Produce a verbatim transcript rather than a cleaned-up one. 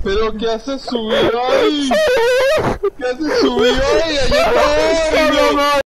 Pero ¿qué haces subido ahí? ¿Qué haces subido ahí? ¡Ahí está!